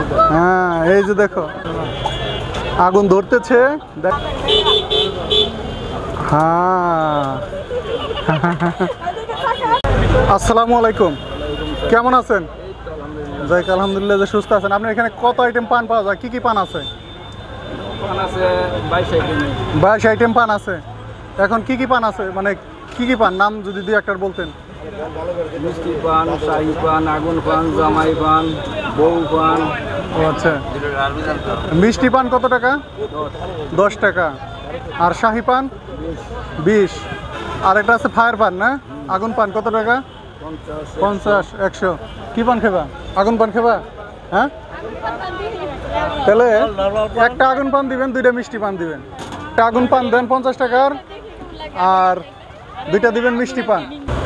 হ্যাঁ এই যে দেখো আগুন ধরতেছে। হ্যাঁ আসসালামু আলাইকুম, কেমন আছেন? যাইক আলহামদুলিল্লাহ যে সুস্থ আছেন। আপনার এখানে কত আইটেম পান পাওয়া যায়? কি কি পান আছে? 22 আইটেম পান আছে। এখন কি কি পান আছে, মানে কি কি পান নাম যদি দুই একটা বলতেন? মিষ্টি পান, শাহী পান, আগুন পান, জামাই পান, বউ পান। ও আচ্ছা, মিষ্টি পান কত টাকা? 10 টাকা। আর শাহী পান 20। আর একটা আছে ফায়ার পান না, আগুন পান কত টাকা? 50, 100। কি পান খেবা? আগুন পান খেবা? হ্যাঁ, তাহলে একটা আগুন পান দিবেন, দুইটা মিষ্টি পান দিবেন। একটা আগুন পান দেন 50 টাকার, আর দুইটা দিবেন মিষ্টি পান।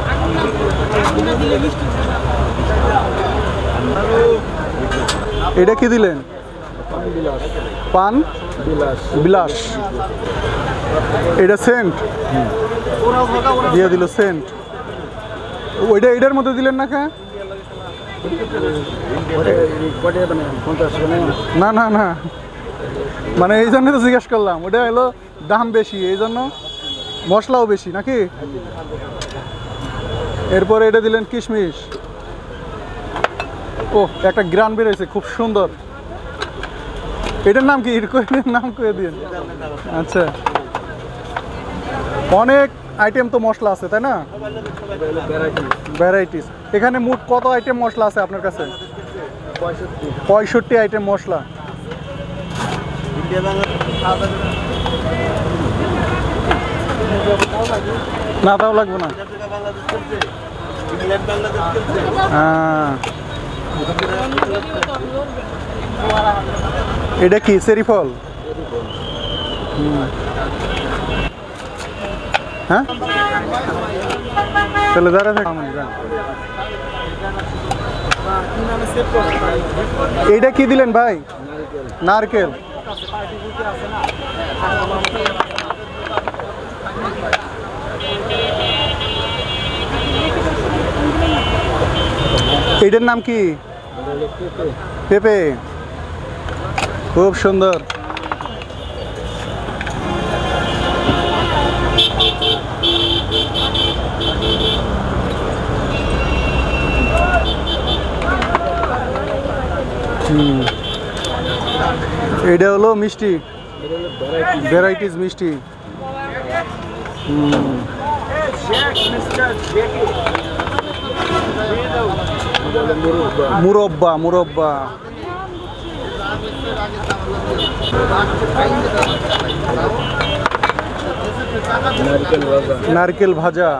এটা কি দিলেন? পান বিলাস। এটা সেন্ট দিয়ে দিল, সেন্ট। ওইটা এটার মধ্যে দিলেন না? কে না না না, মানে এই জন্য তো জিজ্ঞেস করলাম। ওটা হলো দাম বেশি, এই জন্য মশলাও বেশি নাকি। এরপরে এটা দিলেন কিশমিশ। ও একটা গ্রান বেরোয়েছে, খুব সুন্দর। এটার নাম কি? নাম কয়ে দিন। আচ্ছা, অনেক আইটেম তো মশলা আছে তাই না? ভ্যারাইটিস। এখানে মোট কত আইটেম মশলা আছে আপনার কাছে? 65 আইটেম মশলা। না তাও লাগবে না। এটা কি চেরি ফল? হ্যাঁ, তাহলে যারা এইটা কি দিলেন ভাই? নারকেল। এটার নাম কি? পেঁপে। খুব সুন্দর। এটা হলো মিষ্টি, ভ্যারাইটিস মিষ্টি। মুরব্বা, মুরব্বা। নারকেল ভাজা।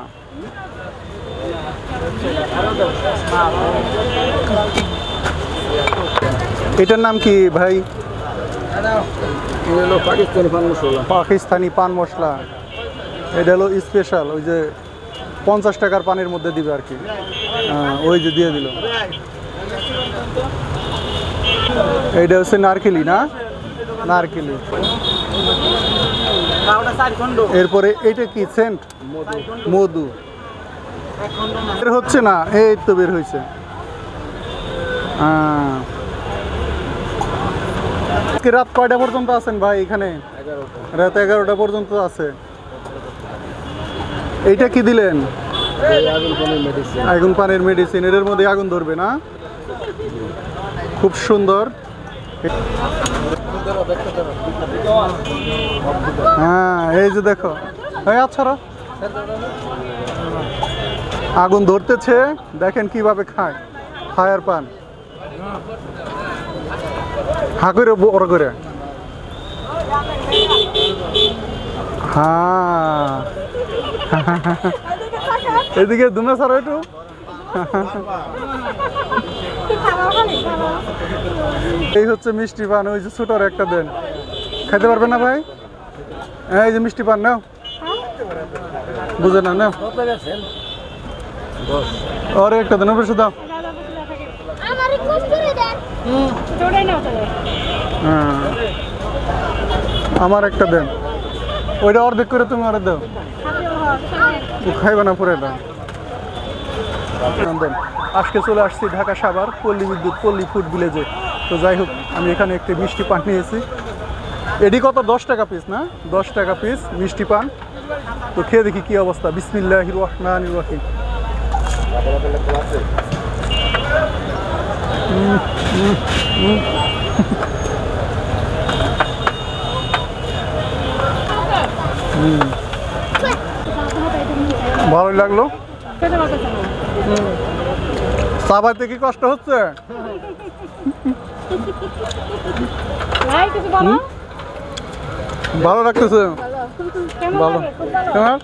এটার নাম কি ভাই? পাকিস্তানি পান মশলা। এটা হলো স্পেশাল, ওই যে 50 টাকার পানের মধ্যে দিবে আর কি। ওই যে দিয়ে দিল। এইটা হচ্ছে নারকেলি না, নারকেলি। এরপরে এইটা কি? সেন্ট, মধু। বের হচ্ছে না, এই তো বের হয়েছে। রাত কয়টা পর্যন্ত আছেন ভাই এখানে? রাত 11টা পর্যন্ত আছে। এইটা কি দিলেন? আগুন পানের মেডিসিন। এর মধ্যে আগুন ধরবে না? খুব সুন্দর। হ্যাঁ এই যে দেখো, আচ্ছা আগুন ধরতেছে, দেখেন কিভাবে খায়। ফায়ার পান হা করে বড় করে। হ্যাঁ এদিকে দুমে সার একটু। এই হচ্ছে মিষ্টি পান। ওই যে ছোটর একটা দেন, খাইতে পারবেন না ভাই? এই যে মিষ্টি পান নাও, বুঝে না নাও। আরে একটা দেন, বেশি দাও। আমার একটা দেন, ওইটা অর্ধেক করে তুমি আরে দাও। খাইবে না পুরো এটা। আজকে চলে আসছি ঢাকা সাভার পল্লী বিদ্যুৎ, পল্লী ফুড ভিলেজে। তো যাই হোক আমি এখানে একটি মিষ্টি পান নিয়েছি। এটি কত 10 টাকা পিস না? 10 টাকা পিস মিষ্টি পান। তো খেয়ে দেখি কি অবস্থা। বিসমিল্লাহির রহমানির রহিম। ভালোই লাগলো। সাবাইতে কি কষ্ট হচ্ছে? ভালো লাগতেছে। ভালো কেমন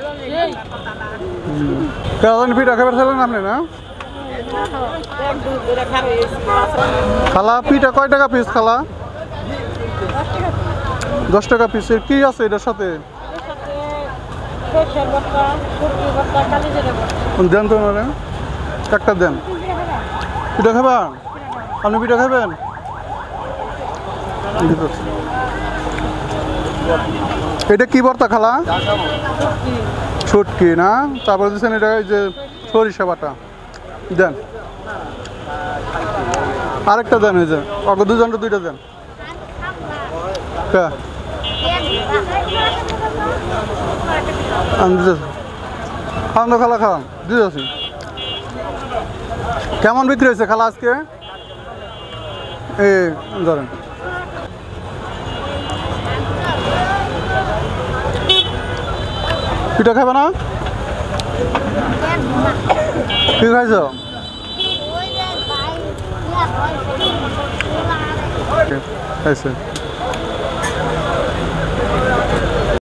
কেমন পিঠা খাবার ছিলেন আপনি না? খালা পিঠা কয় টাকা পিস খালা? 10 টাকা পিস। কি আছে এটার সাথে? দেন তো ওনারা একটা দেন। পিঠা খাবা? আপনি পিঠা খাবেন? এটা কি ভর্তা খালা? ছুটকি না? তারপর দিচ্ছেন এটা এই যে সরিষা বাটা দেন। আরেকটা দেন এই যে অগো দুজনটা দুইটা দেন। খাওয়ান তো খালা খাওয়ান দিতেছি। কেমন বিক্রি হয়েছে খালা আজকে? এই ধরেন পিঠা খাবে না? কি খাইছ? খাইছে।